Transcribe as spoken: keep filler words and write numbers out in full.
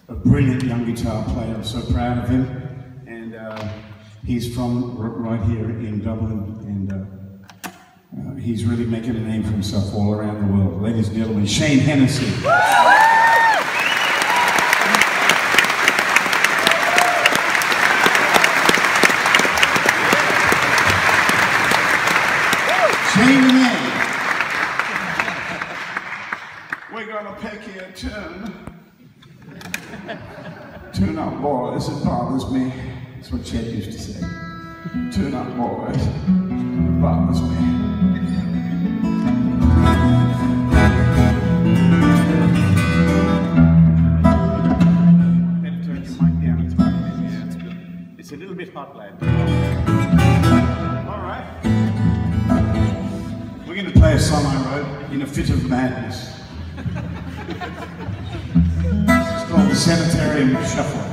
a brilliant young guitar player. I'm so proud of him. And uh, he's from right here in Dublin. And uh, uh, he's really making a name for himself all around the world. Ladies and gentlemen, Shane Hennessy. Shane and Ed. We're gonna pick you a tune. Tune up, boys, it bothers me. That's what Chet used to say. Tune up, boys, it bothers me. Better turn your mic down, it's fine. Yeah, it's good. It's a little bit hot, lad. All right. We're going to play a song I wrote in a fit of madness. It's called the Sanitarium Shuffle.